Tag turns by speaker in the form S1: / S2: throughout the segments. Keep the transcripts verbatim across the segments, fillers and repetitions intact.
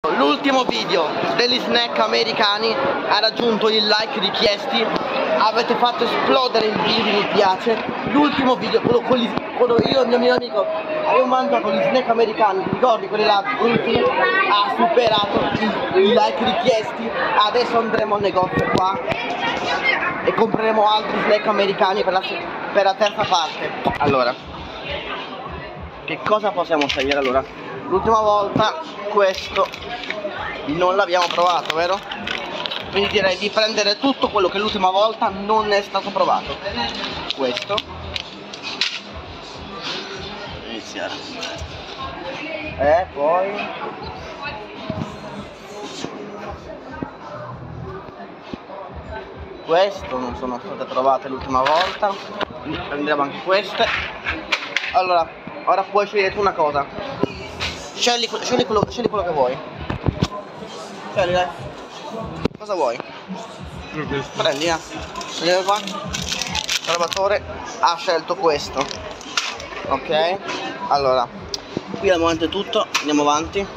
S1: L'ultimo video degli snack americani ha raggiunto i like richiesti. Avete fatto esplodere il video di mi piace. L'ultimo video, quello, quelli, quello io e il mio, mio amico avevo mangiato gli snack americani, ti ricordi quelli là ultimi? Ha superato i, i like richiesti. Adesso andremo al negozio qua e compreremo altri snack americani per la, per la terza parte. Allora, che cosa possiamo scegliere allora? L'ultima volta questo non l'abbiamo provato, vero? Quindi direi di prendere tutto quello che l'ultima volta non è stato provato. Questo. Iniziare. E poi questo non sono state provate l'ultima volta. Quindi prendiamo anche queste. Allora, ora puoi scegliere tu una cosa. Scegli, scegli, quello, scegli quello che vuoi. Scegli, dai. Cosa vuoi? Prendi, eh. Andiamo qua. Il salvatore ha scelto questo. Ok? Allora, qui al momento è tutto. Andiamo avanti.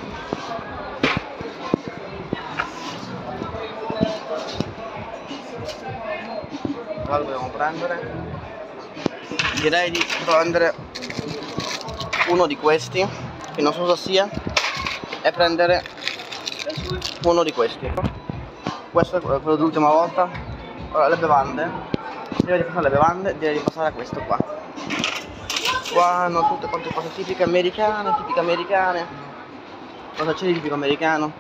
S1: Cosa dobbiamo prendere? Direi di prendere uno di questi, che non so cosa sia, e prendere uno di questi. Questo è quello dell'ultima volta. Ora le bevande, direi di passare le bevande, direi di passare a questo qua. Qua hanno tutte quante cose tipiche americane, tipiche americane. Cosa c'è di tipico americano?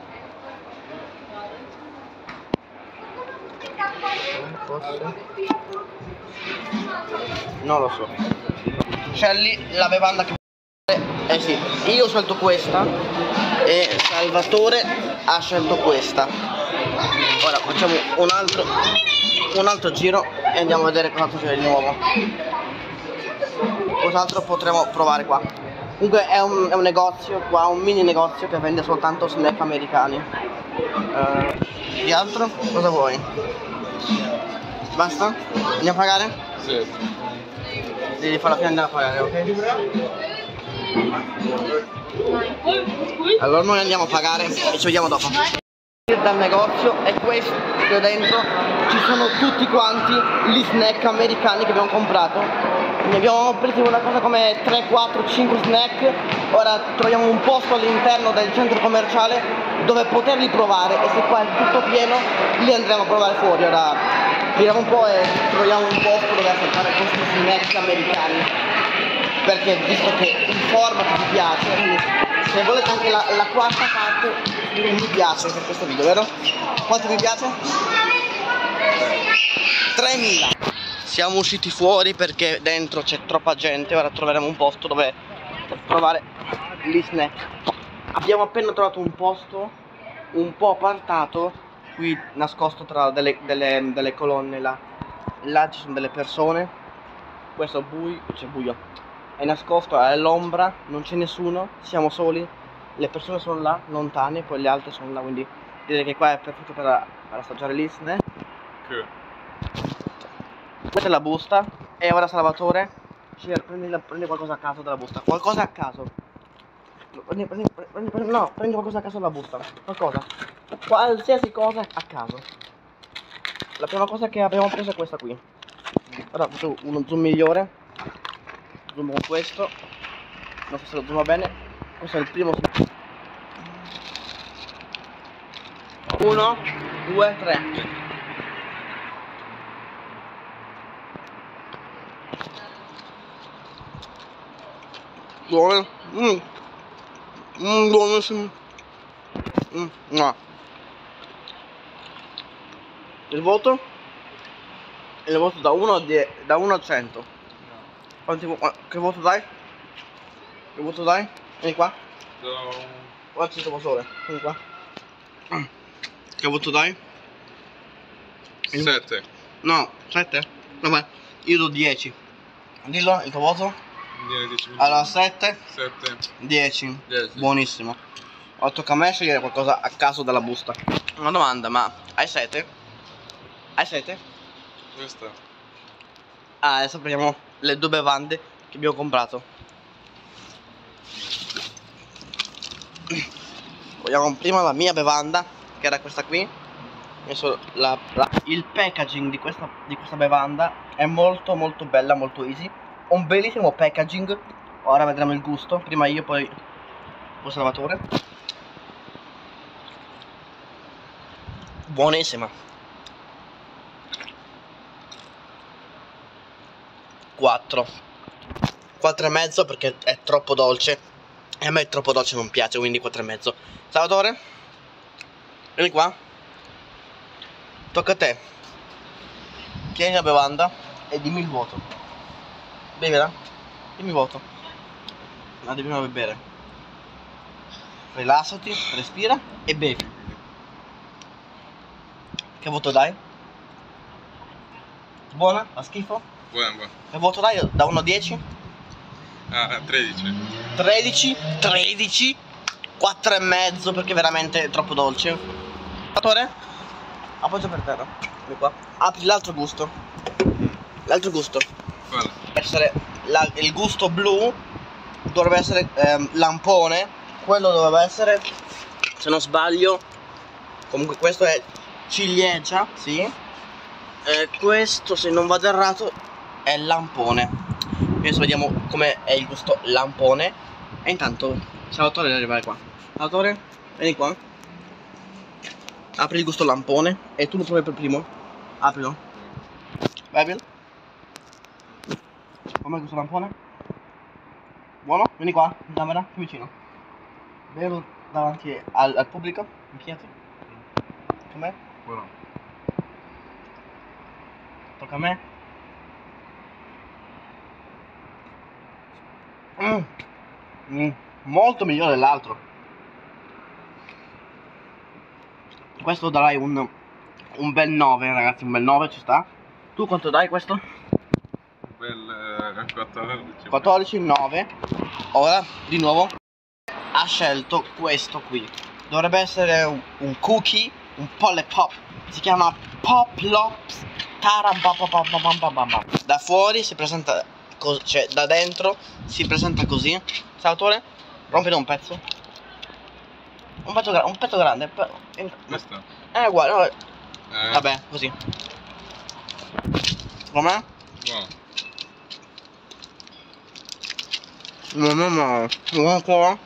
S1: Non lo so. Scegli la bevanda che eh sì, io ho scelto questa e Salvatore ha scelto questa. Ora facciamo un altro un altro giro e andiamo a vedere cos'altro c'è di nuovo. Cos'altro potremo provare qua. Comunque è un, è un negozio qua, un mini negozio che vende soltanto snack americani. Uh, di altro? Cosa vuoi? Basta? Andiamo a pagare? Sì. Devi fare la fine e andare a pagare, ok? Allora noi andiamo a pagare e ci vediamo dopo. Dal negozio è questo, qui dentro ci sono tutti quanti gli snack americani che abbiamo comprato. Ne abbiamo preso una cosa come tre, quattro, cinque snack. Ora troviamo un posto all'interno del centro commerciale dove poterli provare, e se qua è tutto pieno li andremo a provare fuori. Ora giriamo un po' e troviamo un posto dove ascoltare questi snack americani, perché visto che il format vi piace, quindi se volete anche la, la quarta parte mi piace per questo video, vero? Quanto vi piace? tremila. Siamo usciti fuori perché dentro c'è troppa gente. Ora troveremo un posto dove provare gli snack. Abbiamo appena trovato un posto un po' apartato, qui nascosto tra delle, delle, delle colonne là. Là ci sono delle persone. Questo è buio, c'è buio. È nascosto, è all'ombra, non c'è nessuno, siamo soli. Le persone sono là, lontane, poi le altre sono là, quindi direi che qua è perfetto per, per assaggiare gli snack. Okay. Questa è la busta. E ora Salvatore, prendi, prendi qualcosa a caso dalla busta. Qualcosa a caso. Prendi, prendi, prendi, prendi, no, prendi qualcosa a caso dalla busta. Qualcosa. Qualsiasi cosa a caso. La prima cosa che abbiamo preso è questa qui. Ora faccio uno zoom migliore. Zoom con questo. Non so se lo zooma bene. Questo è il primo. Uno, due, tre. Buono. Mm. Mm, buonissimo. Mm, no. Il voto? Il voto da uno a dieci, da uno a cento. Quanti, che voto dai? Che voto dai? Vieni qua. Guarda, ci sono sole. Vieni qua. Che voto dai?
S2: sette.
S1: No, sette? Vabbè, io do dieci. Dillo, il tuo voto?
S2: dieci.
S1: Allora, sette?
S2: sette.
S1: dieci.
S2: dieci.
S1: Buonissimo. Ora tocca a me scegliere qualcosa a caso dalla busta. Una domanda, ma hai sete? Hai sete?
S2: Questa.
S1: Ah, adesso prendiamo le due bevande che abbiamo comprato. Vogliamo prima la mia bevanda, che era questa qui. Adesso la, la, il packaging di questa, di questa bevanda è molto molto bella, molto easy. Un bellissimo packaging. Ora vedremo il gusto. Prima io, poi il Salvatore. Buonissima. quattro quattro e mezzo perché è troppo dolce. E a me è troppo dolce, non piace, quindi quattro e mezzo. Salvatore, vieni qua. Tocca a te. Tieni la bevanda e dimmi il voto. Bevela. Dimmi il voto. La devi prima bere. Rilassati, respira e bevi. Che voto dai? Buona? Fa schifo?
S2: Buono, buono.
S1: Che voto dai da uno a dieci?
S2: Ah, tredici.
S1: tredici, tredici, quattro e mezzo perché veramente è troppo dolce. Salvatore? Appoggio per terra. Vieni qua. Apri l'altro gusto. L'altro gusto.
S2: Quale?
S1: Essere la, il gusto blu dovrebbe essere ehm, lampone. Quello dovrebbe essere, se non sbaglio, comunque questo è ciliegia, sì. E questo, se non vado errato, è lampone. Adesso vediamo com'è il gusto lampone. E intanto Salvatore deve arrivare qua. Salvatore, vieni qua. Apri il gusto lampone e tu lo provi per primo. Aprilo. Bevilo. Com'è il gusto lampone? Buono? Vieni qua, in camera, più vicino. Bevo davanti al, al pubblico. Inchinati. Com'è?
S2: Buono.
S1: Tocca a me. Mm. Mm. Molto migliore dell'altro. Questo darai un, un bel nove, ragazzi, un bel nove ci sta. Tu quanto dai questo?
S2: Un bel eh, quattordici.
S1: quattordici, nove. Ora, di nuovo, ha scelto questo qui. Dovrebbe essere un, un cookie, un Polypop. Si chiama Poplops. Da fuori si presenta così, cioè da dentro si presenta così. Salvatore, rompilo un pezzo. Un pezzo, gra un pezzo grande.
S2: Questo?
S1: È uguale, no.
S2: Eh.
S1: Vabbè, così. Com'è?
S2: Buono.
S1: Non è male. Vuoi ancora?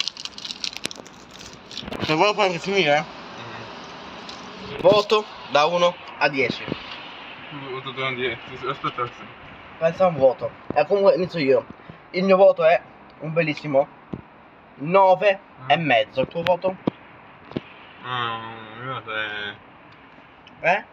S1: Se vuoi puoi anche finire.
S2: Mm.
S1: Voto da uno a dieci.
S2: Voto da un dieci. Aspetta, aspetta.
S1: Pensa a un voto. E comunque inizio io. Il mio voto è un bellissimo nove e mezzo. Il tuo voto?
S2: Ah, il mio è
S1: Eh?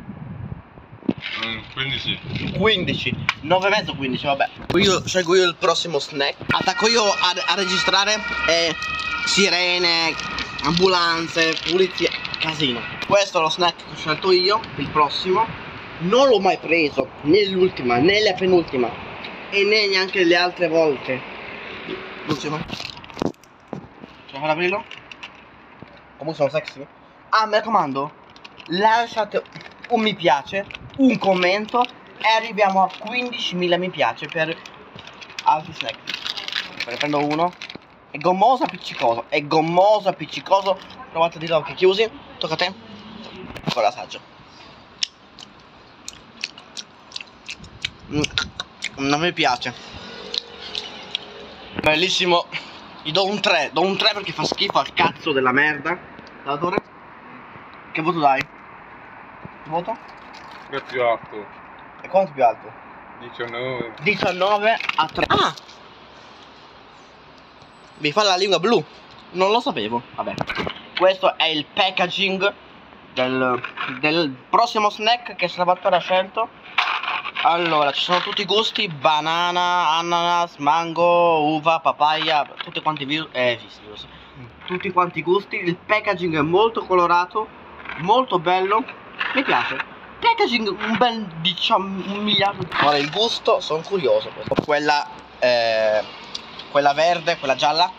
S2: quindici.
S1: quindici. nove e mezzo, quindici, vabbè. Io scelgo io il prossimo snack. Attacco io a, a registrare eh, sirene, ambulanze, pulizia, casino. Questo è lo snack che ho scelto io, il prossimo. Non l'ho mai preso, né l'ultima, né la penultima, e né neanche le altre volte. L'ultima. Ce la fai ad aprirlo? Comunque sono sexy. Ah, mi raccomando, lasciate un mi piace, un commento e arriviamo a quindicimila mi piace per altri snack. Ne prendo uno. È gommoso appiccicoso, è gommoso appiccicoso. Provate a dirlo occhi chiusi. Tocca a te. Con l'assaggio. Mm, non mi piace. Bellissimo. Gli do un tre, do un tre perché fa schifo al cazzo della merda. Salvatore? Che voto dai? Che voto?
S2: È più alto.
S1: E quanto più alto?
S2: diciannove.
S1: diciannove a tre. Ah! Mi fa la lingua blu. Non lo sapevo. Vabbè. Questo è il packaging del, del prossimo snack che Salvatore ha scelto. Allora, ci sono tutti i gusti: banana, ananas, mango, uva, papaya, tutti quanti virus, eh, virus. Tutti quanti i gusti. Il packaging è molto colorato, molto bello. Mi piace. Packaging un bel diciamo un miliardo. Ora il gusto, sono curioso. Quella eh, quella verde, quella gialla.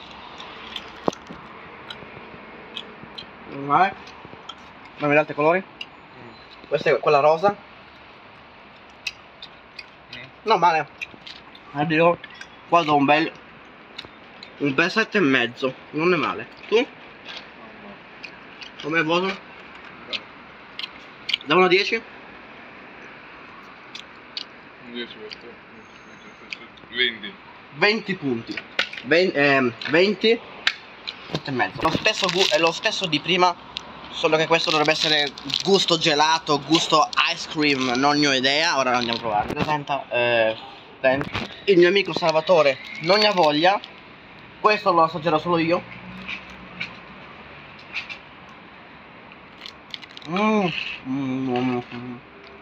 S1: Vai. Non mi date altri colori? Mm. Questa è quella rosa. Mm. No male. Addio. Qua do un bel un bel sette e mezzo. Non è male. Tu? Com'è il voto? Da uno a dieci?
S2: dieci, venti.
S1: venti punti. venti, ehm, venti e mezzo. Lo stesso gu è lo stesso di prima, solo che questo dovrebbe essere gusto gelato, gusto ice cream, non ne ho idea. Ora andiamo a provare. Presenta eh, il mio amico Salvatore non ne ha voglia. Questo lo assaggerò solo io. Mm. Mm. Mm.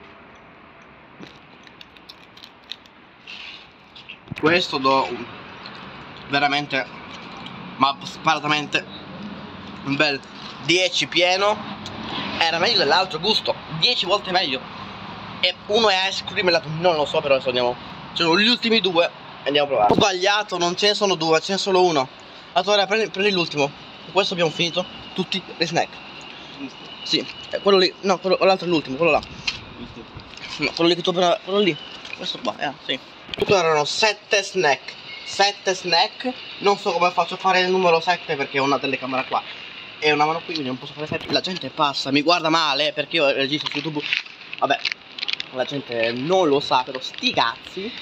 S1: Questo do veramente, ma sparatamente, un bel dieci pieno. Era meglio dell'altro gusto, dieci volte meglio. E uno è ice cream e l'altro non lo so, però adesso andiamo. Ci sono gli ultimi due e andiamo a provare. Ho sbagliato, non ce ne sono due, ce n'è solo uno. Allora prendi, prendi l'ultimo. Con questo abbiamo finito tutti i snack. Sì, quello lì, no, quello, l'altro è l'ultimo, quello là. No, quello lì che tu appena, quello lì. Questo qua, eh, sì. Tutto erano sette snack. sette snack. Non so come faccio a fare il numero sette perché ho una telecamera qua e una mano qui, quindi non posso fare sette. La gente passa, mi guarda male perché io registro su YouTube. Vabbè, la gente non lo sa, però sti cazzi.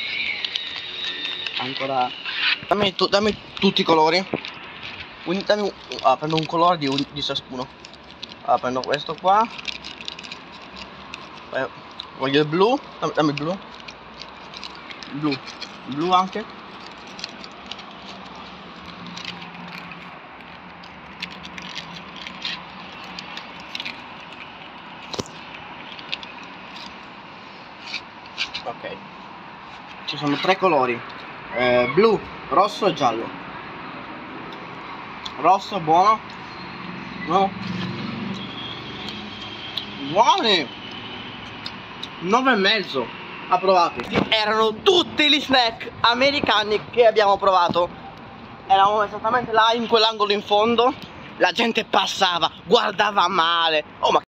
S1: Ancora. Dammi, tu, dammi tutti i colori. Quindi dammi un, ah, prendo un colore di, un, di ciascuno. Allora, prendo questo qua. Poi voglio il blu. Dammi, dammi il blu. Blu. Blu anche. Ok. Ci sono tre colori. Eh, blu, rosso e giallo. Rosso buono. No. Buoni. nove e mezzo. Approvati. Erano tutti gli snack americani che abbiamo provato. Eravamo esattamente là in quell'angolo in fondo. La gente passava, guardava male. Oh ma